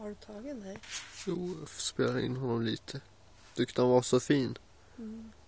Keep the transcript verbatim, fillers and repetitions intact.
Har du tagit dig? Jo, jag spelade in honom lite. Tyckte han var så fin. Mm.